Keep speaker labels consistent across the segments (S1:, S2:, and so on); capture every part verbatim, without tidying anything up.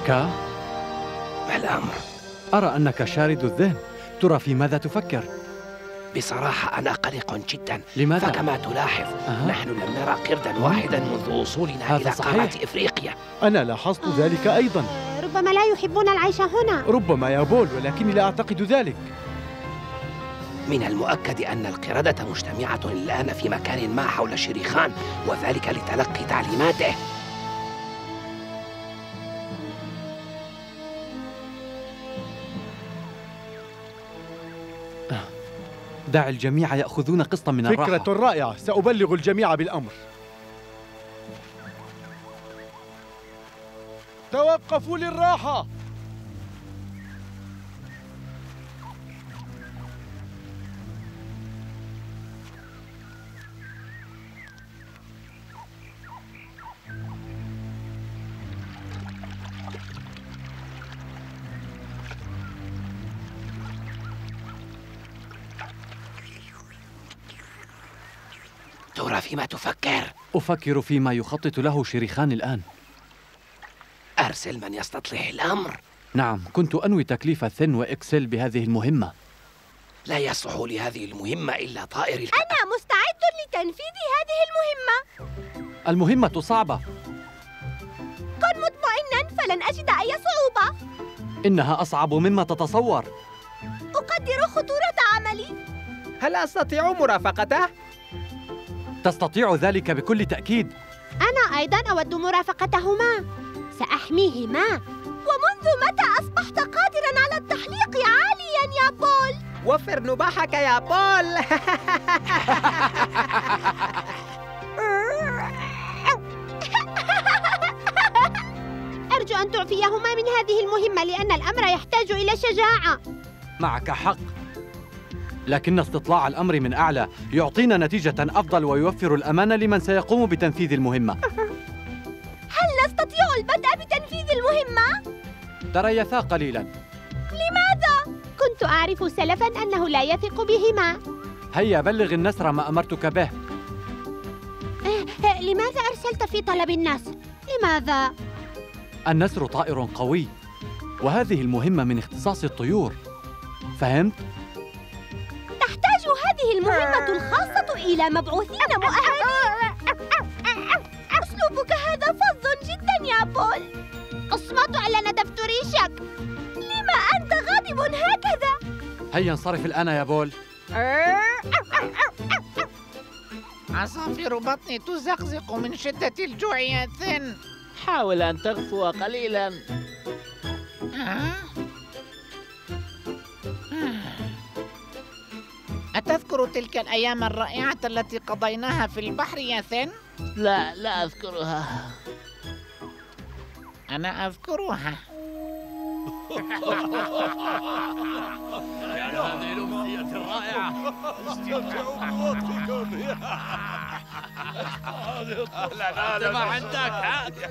S1: كا؟
S2: ما الأمر؟
S1: أرى أنك شارد الذهن. ترى في ماذا تفكر؟
S2: بصراحة أنا قلق جدا.
S1: لماذا؟
S2: فكما تلاحظ
S1: أه.
S2: نحن لم نرى قردا واحدا منذ وصولنا إلى قارة إفريقيا.
S3: أنا لاحظت ذلك أيضا.
S4: ربما لا يحبون العيش هنا.
S3: ربما يا بول، ولكني لا أعتقد ذلك.
S2: من المؤكد أن القردة مجتمعة الآن في مكان ما حول شريخان، وذلك لتلقي تعليماته.
S1: دع الجميع يأخذون قسطا من الراحة.
S3: فكرة رائعة، سأبلغ الجميع بالأمر. توقفوا للراحة.
S2: ترى فيما تفكر؟
S1: أفكر فيما يخطط له شريخان الآن.
S2: أرسل من يستطيع الأمر.
S1: نعم، كنت أنوي تكليف ثن وإكسل بهذه المهمة.
S2: لا يصلح لهذه المهمة إلا طائر الكتاب.
S4: أنا مستعد لتنفيذ هذه المهمة.
S1: المهمة صعبة.
S4: كن مطمئناً، فلن أجد أي صعوبة.
S1: إنها أصعب مما تتصور.
S4: أقدر خطورة عملي.
S5: هل أستطيع مرافقته؟
S1: تستطيع ذلك بكل تأكيد.
S4: أنا أيضاً أود مرافقتهما. سأحميهما. ومنذ متى أصبحت قادراً على التحليق عالياً يا بول؟
S5: وفر نباحك يا بول.
S4: أرجو أن تعفيهما من هذه المهمة، لأن الأمر يحتاج إلى شجاعة.
S1: معك حق، لكن استطلاع الأمر من أعلى يعطينا نتيجة أفضل ويوفر الأمان لمن سيقوم بتنفيذ المهمة.
S4: هل نستطيع البدء بتنفيذ المهمة؟
S1: تريثا قليلاً.
S4: لماذا؟ كنت أعرف سلفاً أنه لا يثق بهما.
S1: هيا بلغ النسر ما أمرتك به.
S4: لماذا أرسلت في طلب النسر؟ لماذا؟
S1: النسر طائر قوي، وهذه المهمة من اختصاص الطيور. فهمت؟
S4: تحتاج هذه المهمة الخاصة إلى مبعوثين مؤهلين. أسلوبك هذا فظ جدا يا بول. أصمت على ندفت ريشك. لما أنت غاضب هكذا؟
S1: هيا انصرف الآن يا بول.
S6: عصافير بطني تزقزق من شدة الجوع يا ثن.
S7: حاول أن تغفو قليلاً.
S6: أتذكر تلك الأيام الرائعة التي قضيناها في البحر يا ثن؟
S7: لا، لا أذكرها.
S6: أنا أذكرها.
S8: يعني هذه الأمنية الرائعة. استمتعوا بوقتكم. لا لا ما عندك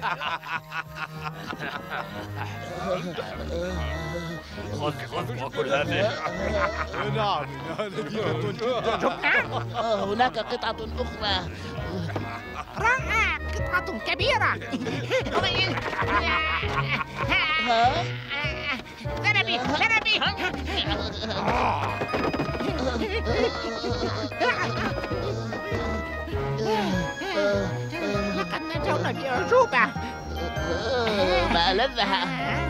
S8: خذ خذ وكل هذه.
S3: نعم، إنها لذيذة جدا.
S7: هناك قطعة أخرى.
S6: رائع، قطعة كبيرة. ذنبي ذنبي. لقد نجونا بأعجوبة.
S7: ما ألذها.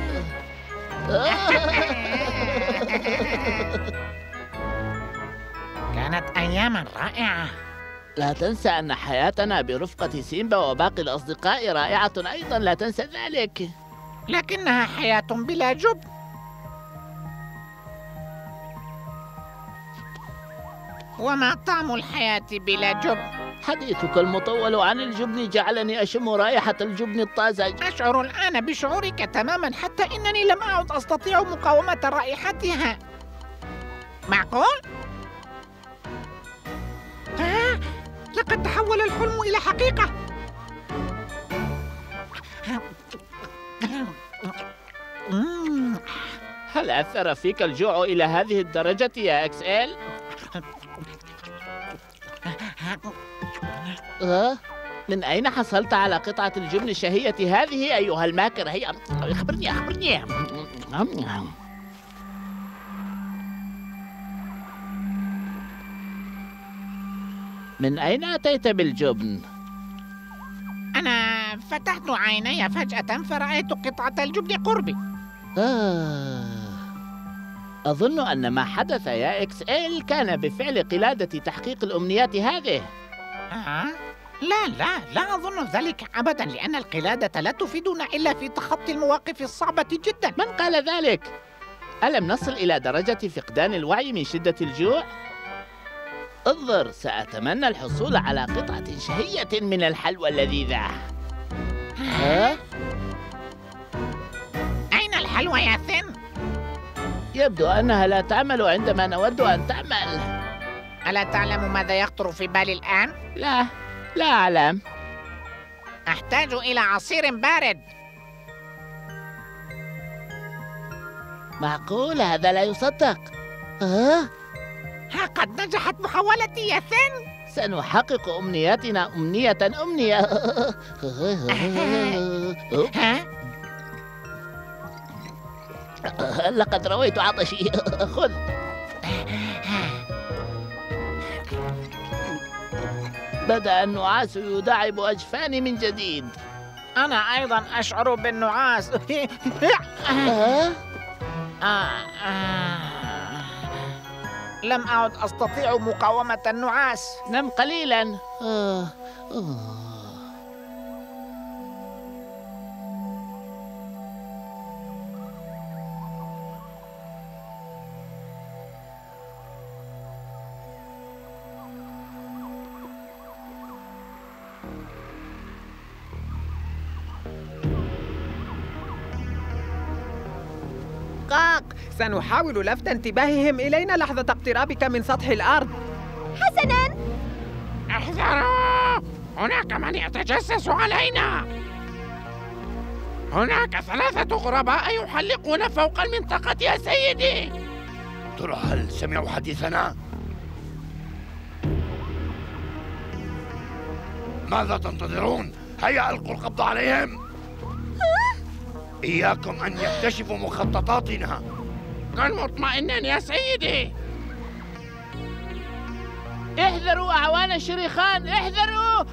S6: كانت أياماً رائعة.
S7: لا تنسى أن حياتنا برفقة سيمبا وباقي الأصدقاء رائعة أيضاً، لا تنسى ذلك.
S6: لكنها حياة بلا جبن. وما طعم الحياة بلا جبن؟
S7: حديثك المطول عن الجبن جعلني أشم رائحة الجبن الطازج.
S6: أشعر الآن بشعورك تماماً، حتى إنني لم أعد أستطيع مقاومة رائحتها. معقول؟ آه، لقد تحول الحلم إلى حقيقة.
S7: هل أثر فيك الجوع إلى هذه الدرجة يا إكس إل؟ أه؟ من أين حصلت على قطعة الجبن الشهية هذه أيها الماكر؟ هيا أخبرني أخبرني. من أين أتيت بالجبن؟
S6: أنا فتحت عيني فجأة فرأيت قطعة الجبن قربي.
S7: آه. أظن أن ما حدث يا إكس إل كان بفعل قلادة تحقيق الأمنيات هذه.
S6: آه؟ لا لا لا أظن ذلك أبدا، لأن القلادة لا تفيدنا إلا في تخطي المواقف الصعبة جدا.
S7: من قال ذلك؟ ألم نصل إلى درجة فقدان الوعي من شدة الجوع؟ انظر، سأتمنى الحصول على قطعة شهية من الحلوى اللذيذة. ها؟
S6: أين الحلوى يا ثن؟
S7: يبدو أنها لا تعمل عندما نود أن تعمل.
S6: ألا تعلم ماذا يخطر في بالي الآن؟
S7: لا، لا أعلم.
S6: أحتاج إلى عصير بارد.
S7: معقول؟ هذا لا يصدق. ها؟
S6: ها قد نجحت محاولتي يا ثن.
S7: سنحقق أمنياتنا أمنية أمنية.
S6: ها؟
S7: لقد رويت عطشي. خذ. بدأ النعاس يداعب أجفاني من جديد.
S6: أنا أيضا أشعر بالنعاس. لم أعد أستطيع مقاومة النعاس.
S7: نم قليلا. آه. آه.
S5: قاق، سنحاول لفت انتباههم إلينا لحظة اقترابك من سطح الأرض.
S4: حسناً.
S6: احذروا، هناك من يتجسس علينا. هناك ثلاثة غرباء يحلقون فوق المنطقة يا سيدي.
S2: ترى هل سمعوا حديثنا؟ ماذا تنتظرون؟ هيا ألقوا القبض عليهم. إياكم أن يكتشفوا مخططاتنا.
S6: كن مطمئنا يا سيدي.
S7: احذروا أعوان الشريخان، احذروا.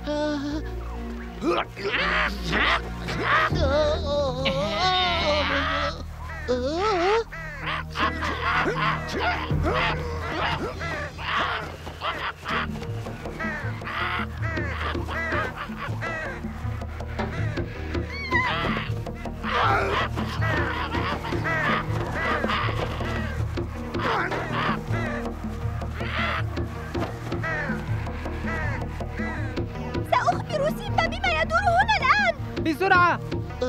S4: سأخبر سيمبا بما يدور هنا الآن.
S5: بسرعة.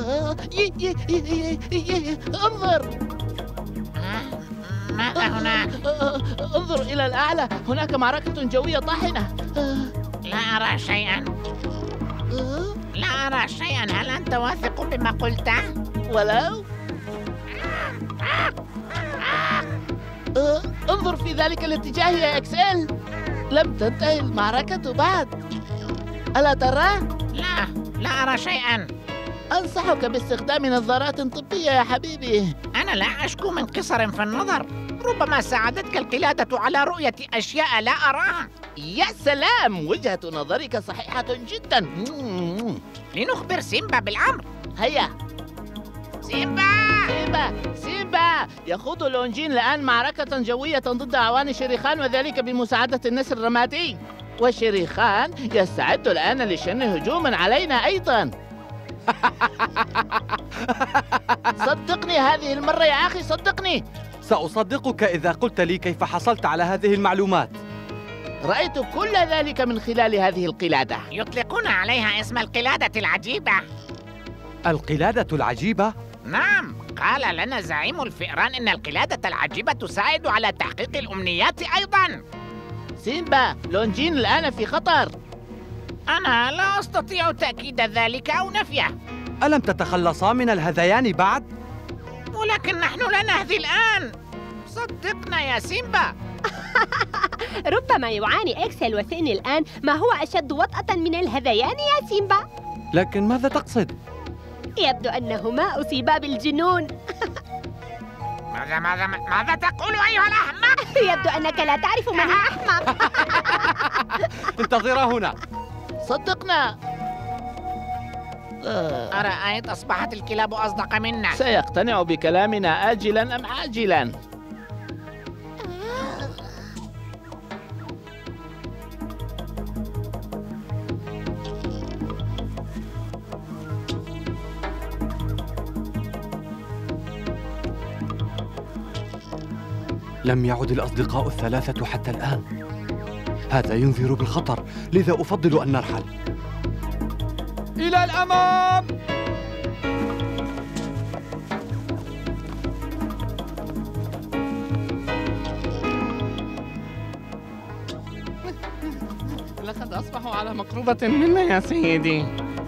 S7: انظر.
S6: ماذا هناك؟
S7: انظر إلى الأعلى، هناك معركة جوية طاحنة.
S6: لا أرى شيئا. لا أرى شيئا. هل أنت واثق بما قلته؟
S7: ولو انظر في ذلك الاتجاه يا إكس إل. لم تنتهي المعركة بعد، ألا ترى؟
S6: لا، لا أرى شيئا.
S7: أنصحك باستخدام نظارات طبية يا حبيبي.
S6: أنا لا أشكو من قصر في النظر. ربما ساعدتك القلادة على رؤية أشياء لا أراها.
S7: يا سلام، وجهة نظرك صحيحة جدا.
S6: لنخبر سيمبا بالأمر.
S7: هيا
S6: سيمبا.
S7: سيمبا سيمبا يخوض لونجين الآن معركة جوية ضد أعوان شريخان، وذلك بمساعدة النسر الرمادي. وشريخان يستعد الآن لشن هجوما علينا أيضا. صدقني هذه المرة يا أخي، صدقني.
S1: سأصدقك إذا قلت لي كيف حصلت على هذه المعلومات.
S7: رأيت كل ذلك من خلال هذه القلادة.
S6: يطلقون عليها اسم القلادة العجيبة.
S1: القلادة العجيبة؟
S6: نعم، قال لنا زعيم الفئران إن القلادة العجيبة تساعد على تحقيق الأمنيات أيضاً.
S7: سيمبا، لونجين الآن في خطر.
S6: أنا لا أستطيع تأكيد ذلك أو نفيه.
S1: ألم تتخلصا من الهذيان بعد؟
S6: ولكن نحن لا نهذي الآن. صدقنا يا سيمبا.
S4: ربما يعاني إكسل وثين الآن ما هو أشد وطأة من الهذيان يا سيمبا.
S1: لكن ماذا تقصد؟
S4: يبدو أنهما أصيبا بالجنون.
S6: ماذا ماذا ماذا تقول أيها الأحمق؟
S4: يبدو أنك لا تعرف من الأحمق.
S1: انتظرا هنا.
S7: صدقنا.
S6: أرأيت أصبحت الكلاب أصدق منا.
S7: سيقتنع بكلامنا آجلا أم عاجلا.
S1: لم يعد الأصدقاء الثلاثة حتى الآن. هذا ينذر بالخطر، لذا أفضل أن نرحل. إلى الأمام!
S6: لقد أصبحوا على مقربة منا يا سيدي.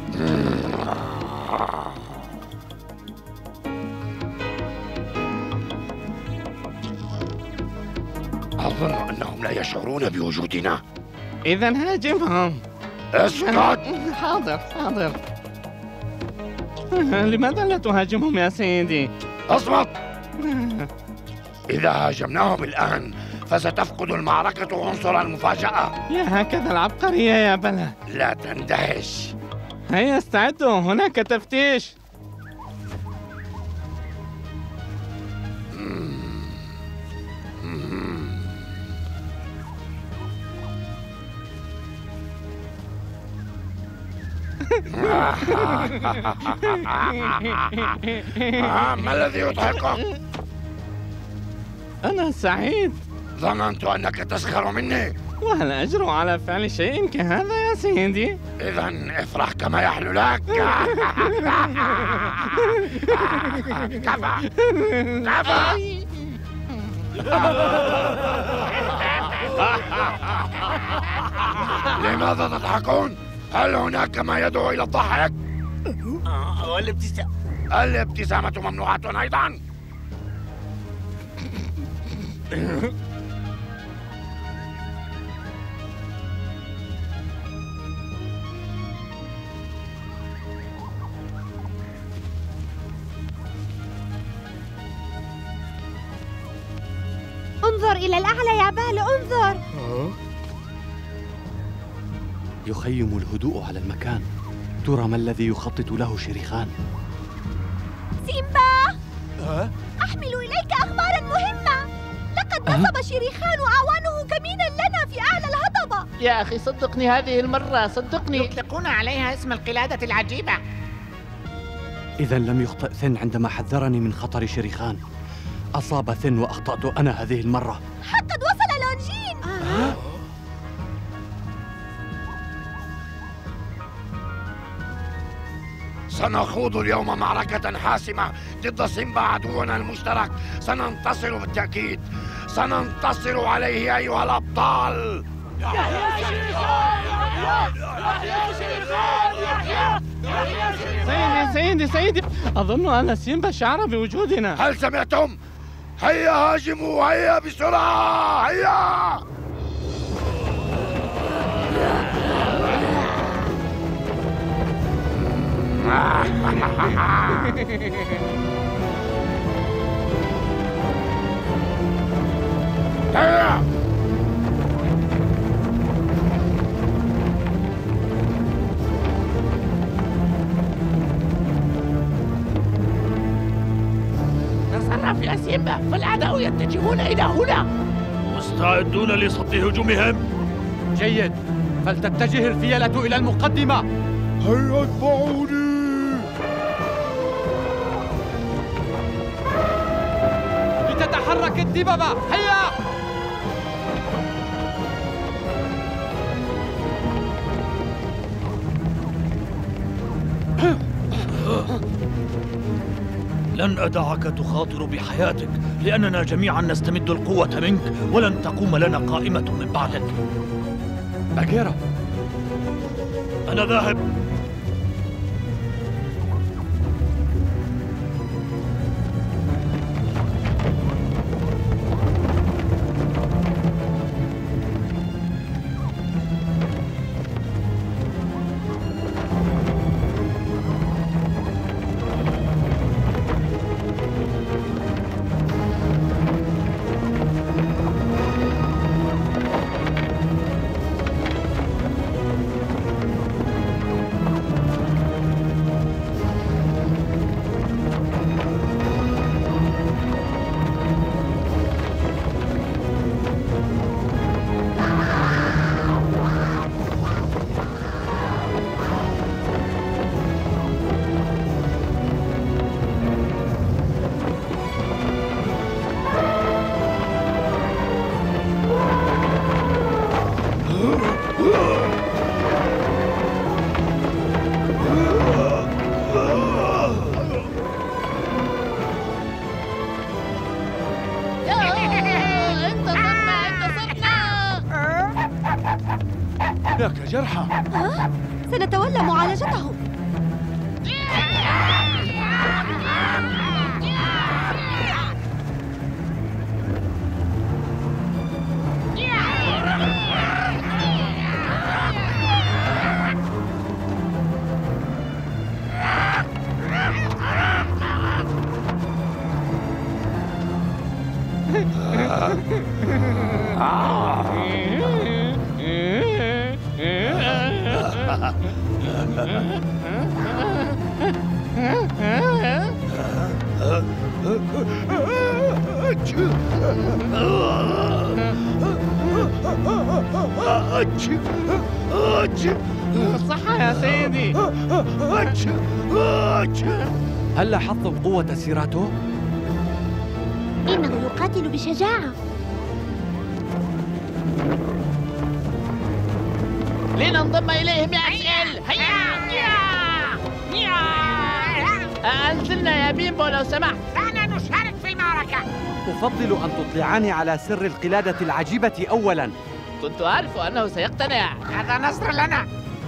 S2: أظن أنهم لا يشعرون بوجودنا.
S6: إذا هاجمهم.
S2: اسكت!
S6: حاضر حاضر. لماذا لا تهاجمهم يا سيدي؟
S2: اصمت! إذا هاجمناهم الآن فستفقد المعركة عنصر المفاجأة.
S6: يا هكذا العبقرية يا بلا.
S2: لا تندهش.
S6: هيا استعدوا، هناك تفتيش.
S2: ما الذي يضحكك؟
S6: أنا سعيد.
S2: ظننت أنك تسخر مني.
S6: وهل أجرؤ على فعل شيء كهذا يا سيدي؟
S2: إذا افرح كما يحلو لك. كفى كفى. لماذا تضحكون؟ هل هناك ما يدعو إلى الضحك؟
S8: والابتسامة
S2: الابتسامة ممنوعة أيضا.
S4: انظر إلى الأعلى يا بال، انظر.
S1: يخيم الهدوء على المكان. ترى ما الذي يخطط له شريخان؟
S4: سيمبا! أحمل إليك أخبارا مهمة. لقد نصب شريخان وأعوانه كمينا لنا في أعلى الهضبة.
S7: يا أخي صدقني هذه المرة، صدقني.
S6: يطلقون عليها اسم القلادة العجيبة.
S1: إذا لم يخطئ ثن عندما حذرني من خطر شريخان. أصاب ثن وأخطأت أنا هذه المرة.
S4: قد وصل لونجين. آه.
S2: سنخوض اليوم معركة حاسمة ضد سيمبا عدونا المشترك. سننتصر بالتأكيد. سننتصر عليه أيها الأبطال.
S6: سيدي سيدي سيدي، أظن أن سيمبا شعر بوجودنا.
S2: هل سمعتم؟ هيا هاجموا، هيا بسرعة، هيا! هيا!
S7: تصرف يا سيمبا، فالأعداء يتجهون إلى هنا.
S8: مستعدون لصد هجومهم.
S1: جيد، فلتتجه الفيلة إلى المقدمة.
S3: هيا اتبعوني.
S1: لتتحرك الدببة، هيا!
S8: لن أدعك تخاطر بحياتك، لأننا جميعا نستمد القوة منك، ولن تقوم لنا قائمة من بعدك.
S1: باغيرا،
S8: أنا ذاهب.
S3: هناك جرحى.
S4: ها؟ سنتولى معالجتهم.
S7: صح يا سيدي.
S1: هل لاحظتم قوة سيراته؟
S4: إنه يقاتل بشجاعة.
S7: لننضم إليهم يا أسئل. هيا. أنزلنا يا بيمبو لو سمحت.
S6: دعنا نشارك في المعركة.
S1: أفضل أن تطلعاني على سر القلادة العجيبة أولاً.
S7: كنت أعرف أنه سيقتنع.
S6: هذا نصر لنا.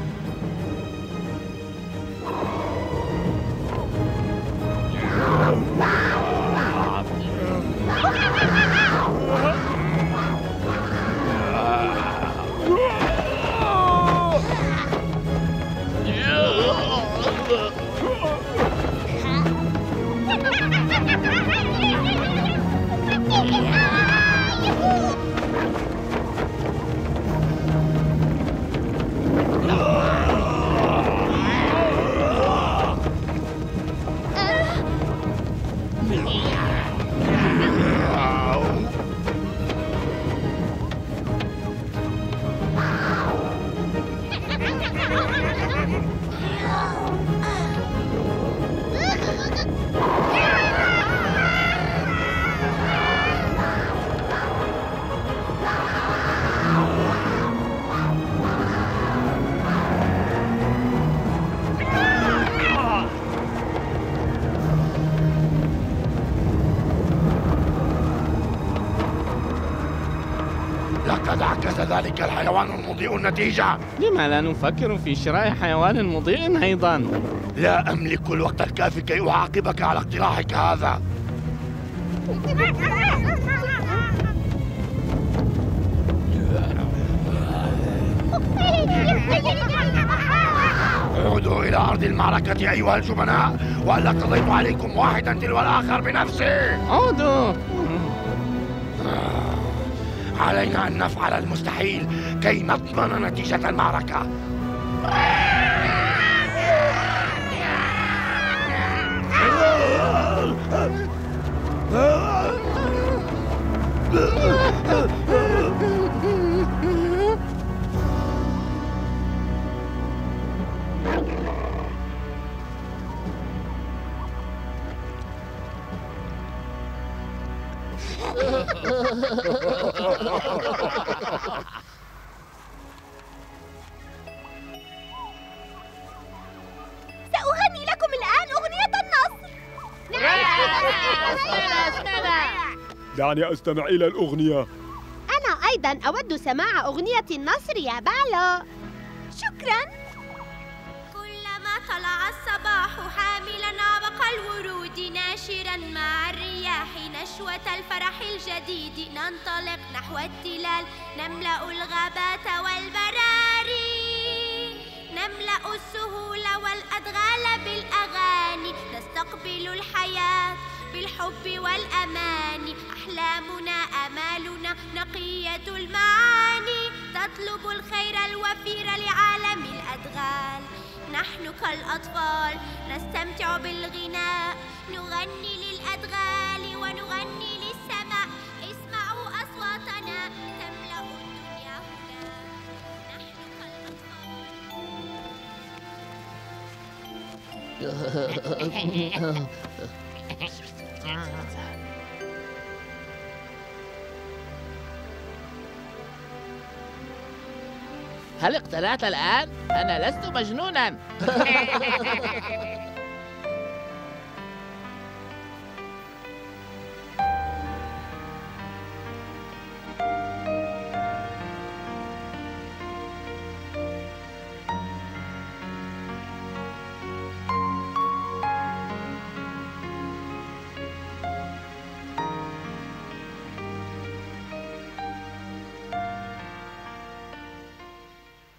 S2: لقد عكس ذلك الحيوان المضيء النتيجة.
S7: لما لا نفكر في شراء حيوان مضيء أيضا؟
S2: لا أملك الوقت الكافي كي أعاقبك على اقتراحك هذا. عودوا إلى أرض المعركة أيها الجبناء، وإلا قضيت عليكم واحدا تلو الآخر بنفسي.
S7: عودوا.
S2: علينا أن نفعل المستحيل كي نضمن نتيجة المعركة.
S4: سأغني لكم الآن أغنية النصر.
S3: دعني أستمع إلى الأغنية.
S4: أنا أيضاً أود سماع أغنية النصر يا بالو. شكراً.
S9: كلما طلع الصباح حاملاً عبق الورود ناشراً مع الرياح نشوة الفرح الجديد ننطلق نحو التلال نملأ الغابات والبراري نملأ السهول والأدغال بالأغاني نستقبل الحياة بالحب والأمان أحلامنا آمالنا نقية المعاني تطلب الخير الوفير لعالم الأدغال نحن كالأطفال نستمتع بالغناء نغني للأدغال ونغني للسماء اسمعوا أصواتنا تملأ الدنيا هنا نحن كالأطفال
S7: هل اقتنعت الآن؟ أنا لست مجنوناً.